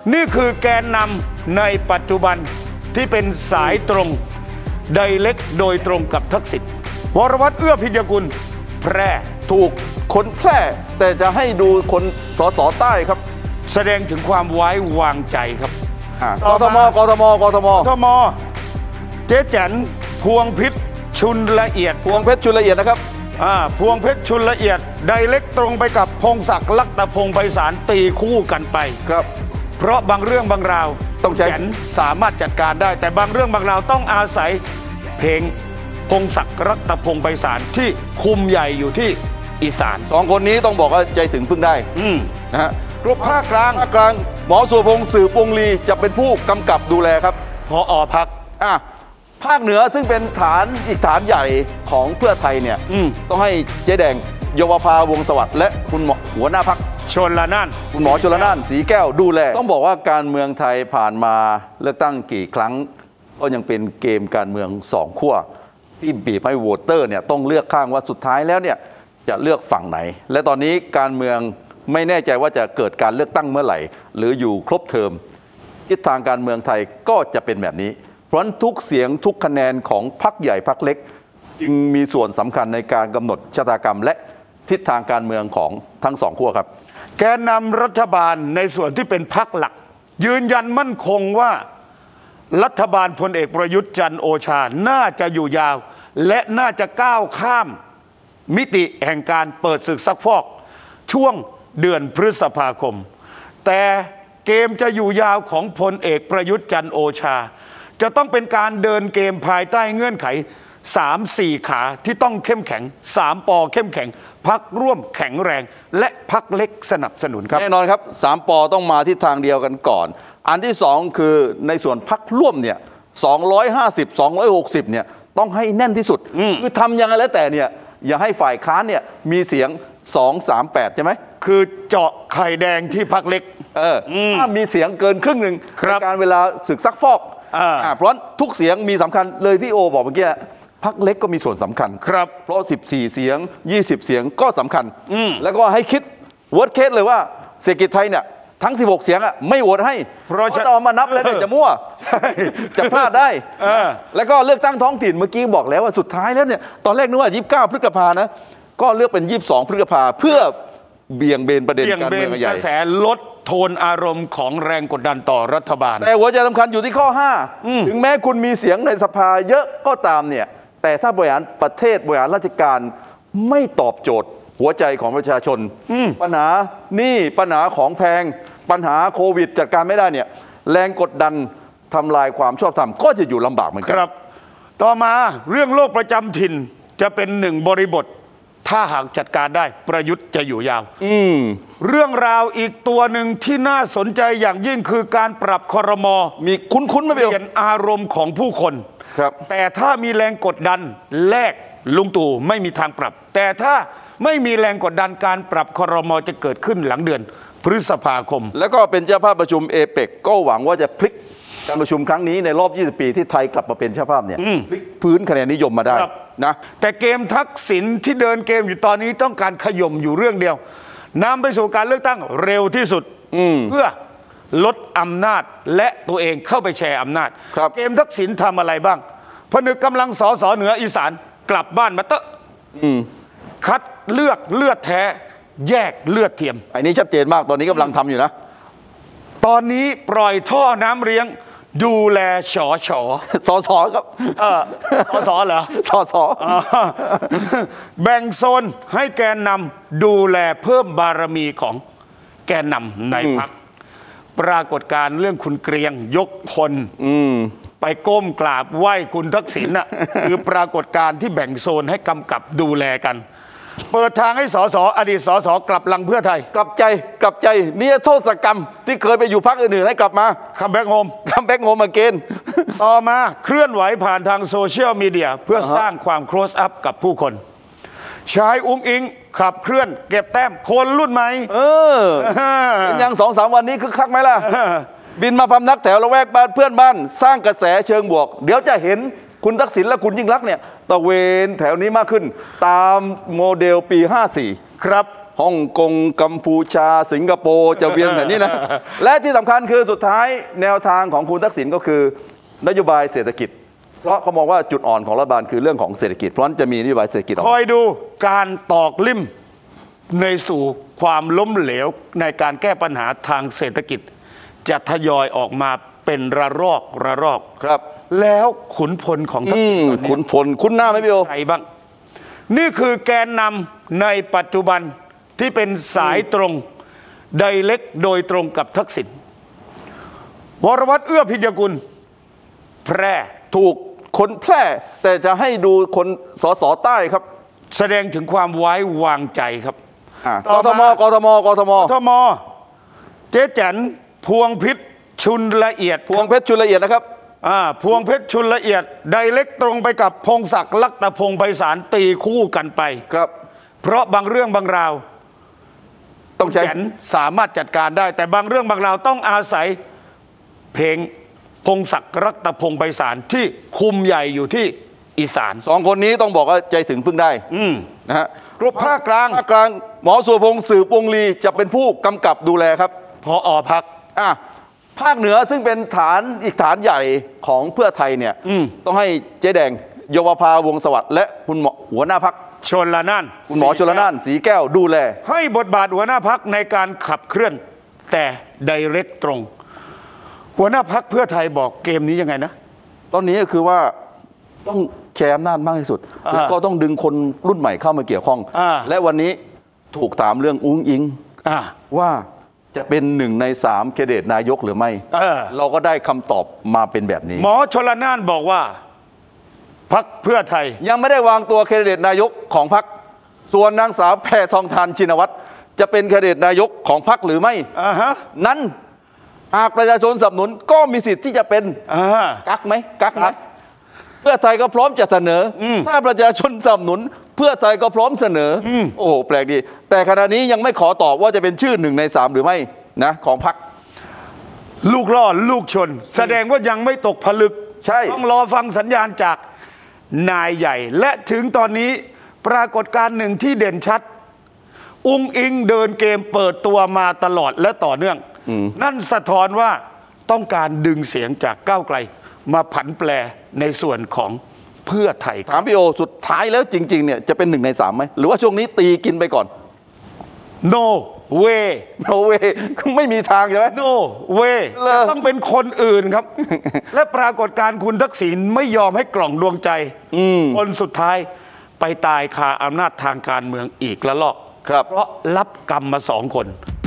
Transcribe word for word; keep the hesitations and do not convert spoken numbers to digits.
นี่คือแกนนำในปัจจุบันที่เป็นสายตรงไดเรกโดยตรงกับทักษิณวรวัฒน์เอื้อพิญญกุลแพร่ถูกคนแพร่แต่จะให้ดูคนสสใต้ครับแสดงถึงความไว้วางใจครับกทมกทมกทมกทมเจ๊แจ๋นพวงพิษชุนละเอียดพวงเพชรชุนละเอียดนะครับอ่าพวงเพชรชุนละเอียดไดเรกตรงไปกับพงศักดิ์ลักษณ์พงศ์ไพศาลตีคู่กันไปครับเพราะบางเรื่องบางราวต้องแจ๋นสามารถจัดการได้แต่บางเรื่องบางราวต้องอาศัยเพลงพงศักดิ์ลักษณ์พงศ์ไพศาลที่คุมใหญ่อยู่ที่อีสานสองคนนี้ต้องบอกว่าใจถึงพึ่งได้นะฮะกรุ๊ปภาคกลางภาคกลางหมอสุรพงษ์สืบวงลีจะเป็นผู้กำกับดูแลครับพออพักอ่ะภาคเหนือซึ่งเป็นฐานอีกฐานใหญ่ของเพื่อไทยเนี่ยต้องให้เจ๊แดงเยาวภาวงศ์สวัสดิ์และคุณหมอหัวหน้าพรรคชลน่านคุณหมอชลน่านสีแก้วดูแลต้องบอกว่าการเมืองไทยผ่านมาเลือกตั้งกี่ครั้งก็ยังเป็นเกมการเมืองสองขั้วที่บีบให้โหวตเตอร์เนี่ยต้องเลือกข้างว่าสุดท้ายแล้วเนี่ยจะเลือกฝั่งไหนและตอนนี้การเมืองไม่แน่ใจว่าจะเกิดการเลือกตั้งเมื่อไหร่หรืออยู่ครบเทอมทิศทางการเมืองไทยก็จะเป็นแบบนี้เพราะทุกเสียงทุกคะแนนของพรรคใหญ่พรรคเล็กจึงมีส่วนสำคัญในการกำหนดชะตากรรมและทิศทางการเมืองของทั้งสองขั้วครับแกนนำรัฐบาลในส่วนที่เป็นพรรคหลักยืนยันมั่นคงว่ารัฐบาลพลเอกประยุทธ์จันทร์โอชาน่าจะอยู่ยาวและน่าจะก้าวข้ามมิติแห่งการเปิดศึกซักฟอกช่วงเดือนพฤษภาคมแต่เกมจะอยู่ยาวของพลเอกประยุทธ์จันทร์โอชาจะต้องเป็นการเดินเกมภายใต้เงื่อนไข สามสี่ ขาที่ต้องเข้มแข็งสามปอเข้มแข็งพรรคร่วมแข็งแรงและพรรคเล็กสนับสนุนครับแน่นอนครับสามปอต้องมาทิศทางเดียวกันก่อนอันที่สองคือในส่วนพรรคร่วมเนี่ยสองร้อยห้าสิบ สองร้อยหกสิบเนี่ยต้องให้แน่นที่สุดคือทำยังไงแล้วแต่เนี่ยอย่าให้ฝ่ายค้านเนี่ยมีเสียงสอง สาม แปดใช่ไหมคือเจาะไข่แดงที่พรรคเล็กเออถ้ามีเสียงเกินครึ่งหนึ่งในการเวลาศึกซักฟอกเพราะทุกเสียงมีสำคัญเลยพี่โอบอกเมื่อกี้พรรคเล็กก็มีส่วนสำคัญครับเพราะสิบสี่เสียงยี่สิบเสียงก็สำคัญแล้วก็ให้คิด worst case เลยว่าเศรษฐกิจไทยเนี่ยทั้งสิบหกเสียงอ่ะไม่โหวตให้เพราะจะเอามานับแล้วจะมั่วจะพลาดได้แล้วก็เลือกตั้งท้องถิ่นเมื่อกี้บอกแล้วว่าสุดท้ายแล้วเนี่ยตอนแรกนึกว่ายี่สิบเก้าพฤษภานะก็เลือกเป็นยี่สิบสองพฤษภาเพื่อเบี่ยงเบนประเด็นการเมืองใหญ่กระแสลดโทนอารมณ์ของแรงกดดันต่อรัฐบาลแต่หัวใจสำคัญอยู่ที่ข้อห้าถึงแม้คุณมีเสียงในสภาเยอะก็ตามเนี่ยแต่ถ้าบริหารประเทศบริหารราชการไม่ตอบโจทย์หัวใจของประชาชนปัญหาหนี้ปัญหาของแพงปัญหาโควิดจัดการไม่ได้เนี่ยแรงกดดันทำลายความชอบธรรมก็จะอยู่ลำบากเหมือนกันครับต่อมาเรื่องโรคประจำถิ่นจะเป็นหนึ่งบริบทถ้าหากจัดการได้ประยุทธ์จะอยู่ยาวเรื่องราวอีกตัวหนึ่งที่น่าสนใจอย่างยิ่งคือการปรับครม. มีคุ้นๆไหมเปลี่ยนอารมณ์ของผู้คนครับแต่ถ้ามีแรงกดดันแลกลุงตู่ไม่มีทางปรับแต่ถ้าไม่มีแรงกดดันการปรับครม.จะเกิดขึ้นหลังเดือนพฤษภาคมแล้วก็เป็นเจ้าภาพประชุมเอเปกก็หวังว่าจะพลิกการประชุมครั้งนี้ในรอบยี่สิบปีที่ไทยกลับมาเป็นเจ้าภาพเนี่ยพลิกพื้นคะแนนนิยมมาได้นะแต่เกมทักษิณที่เดินเกมอยู่ตอนนี้ต้องการขย่มอยู่เรื่องเดียวนำไปสู่การเลือกตั้งเร็วที่สุดเพื่อลดอำนาจและตัวเองเข้าไปแชร์อำนาจเกมทักษิณทำอะไรบ้างผนึกกำลังสสเหนืออีสานกลับบ้านมาเตอะคัดเลือกเลือดแท้แยกเลือดเทียมอันนี้ชัดเจนมากตอนนี้กำลังทำอยู่นะตอนนี้ปล่อยท่อน้ำเลี้ยงดูแลฉอฉอสอสอครับเออสอสอเหรอสอสอแบ่งโซนให้แกนนำดูแลเพิ่มบารมีของแกนนำในพรรคปรากฏการเรื่องคุณเกรียงยกพลไปก้มกราบไหว้คุณทักษิณน่ะคือปรากฏการที่แบ่งโซนให้กำกับดูแลกันเปิดทางให้สสอดีตสสกลับลังเพื่อไทยกลับใจกลับใจนี่โทษกรรมที่เคยไปอยู่พรรคอื่นๆให้กลับมาคัมแบ็กโฮมคัมแบ็กโฮมมาเกณฑ์ต่อมาเคลื่อนไหวผ่านทางโซเชียลมีเดียเพื่อสร้างความโคลสอัพกับผู้คนชายอุ้งอิงขับเคลื่อนเก็บแต้มคนรุ่นใหม่เออเป็นยังสองสามวันนี้คึกคักไหมล่ะบินมาพำนักแถวละแวกบ้านเพื่อนบ้านสร้างกระแสเชิงบวกเดี๋ยวจะเห็นคุณทักษิณและคุณยิ่งลักษณ์เนี่ยตะเวนแถวนี้มากขึ้นตามโมเดลปีห้าสี่ครับฮ่องกงกัมพูชาสิงคโปร์จะเวียนแบบนี้นะ และที่สำคัญคือสุดท้ายแนวทางของคุณทักษิณก็คือนโยบายเศรษฐกิจเพราะเขามองว่าจุดอ่อนของรัฐบาลคือเรื่องของเศรษฐกิจเพราะฉะนั้นจะมีนโยบายเศรษฐกิจออกคอยดูการตอกลิ่มในสู่ความล้มเหลวในการแก้ปัญหาทางเศรษฐกิจจะทยอยออกมาเป็นระลอกระลอกครับแล้วขุนพลของทักษิณตอนนี้ขุนพลคุ้นหน้าไหมพี่โอใครบ้างนี่คือแกนนำในปัจจุบันที่เป็นสายตรงไดเรกโดยตรงกับทักษิณวรวัตรเอื้อพิญญกุลแพร่ถูกคนแพร่แต่จะให้ดูคนสสใต้ครับแสดงถึงความไว้วางใจครับอ่ะต่กอทมมากทมกทมกทมเจ๊แจันพวงพิษชุนละเอียดพวงเพชรชุนละเอียดนะครับอ่าพวงเพชรชุนละเอียดไดเรกตรงไปกับพงศักดิ์ลักตะพงศ์ไพศาลตีคู่กันไปครับเพราะบางเรื่องบางราวต้องใช้แจันสามารถจัดการได้ แต่บางเรื่องบางราวต้องอาศัยเพลงพงศักดิ์ลักตะพงศ์ไพศาลที่คุมใหญ่อยู่ที่อีสานสองคนนี้ต้องบอกว่าใจถึงพึ่งได้อืมนะฮะกรุ๊ปภาคกลางภาคกลางหมอสุรพงษ์สืบวงลีจะเป็นผู้กำกับดูแลครับพออพักอ่ะภาคเหนือซึ่งเป็นฐานอีกฐานใหญ่ของเพื่อไทยเนี่ยต้องให้เจ๊แดงเยาวภาวงศ์สวัสดิ์และคุณหมอหัวหน้าพักชนละนั่นคุณหมอชลน่านสีแก้วดูแลให้บทบาทหัวหน้าพักในการขับเคลื่อน แต่ไดเรกตรง หัวหน้าพักเพื่อไทยบอกเกมนี้ยังไงนะตอนนี้ก็คือว่าต้องแชร์อำนาจมากที่สุดอ่าแล้วก็ต้องดึงคนรุ่นใหม่เข้ามาเกี่ยวข้องอ่าและวันนี้ถูกถามเรื่องอุ้งอิงอ่าว่าจะเป็นหนึ่งในสามแคนดิเดตนายกหรือไม่เออเราก็ได้คำตอบมาเป็นแบบนี้หมอชลน่านบอกว่าพักเพื่อไทยยังไม่ได้วางตัวแคนดิเดตนายกของพรรคส่วนนางสาวแพทองทานชินวัตรจะเป็นแคนดิเดตนายกของพรรคหรือไม่อ่าฮะนั้นหากประชาชนสนับสนุนก็มีสิทธิ์ที่จะเป็นอ่ากักไหมกักไหมกักเพื่อไทยก็พร้อมจะเสนออถ้าประชาชนสนับสนุน เพื่อไทยก็พร้อมเสนออโอ้โหแปลกดี แต่ขณะนี้ยังไม่ขอตอบว่าจะเป็นชื่อหนึ่งในสามหรือไม่นะของพรรคลูกล่อลูกชน แสดงว่ายังไม่ตกผลึกใช่ต้องรอฟังสัญญาณจากนายใหญ่ และถึงตอนนี้ปรากฏการณ์หนึ่งที่เด่นชัด อุ้งอิงเดินเกมเปิดตัวมาตลอดและต่อเนื่อง นั่นสะท้อนว่าต้องการดึงเสียงจากก้าวไกล มาผันแปรในส่วนของเพื่อไทยถามพี่โอสุดท้ายแล้วจริงๆเนี่ยจะเป็นหนึ่งในสามไหมหรือว่าช่วงนี้ตีกินไปก่อน no way โนเวไม่มีทางใช่ไหม no way เหรอจะต้องเป็นคนอื่นครับ และปรากฏการณ์คุณทักษิณไม่ยอมให้กล่องดวงใจคนสุดท้ายไปตายคาอำนาจทางการเมืองอีกละลอกครับเพราะรับกรรมมาสองคน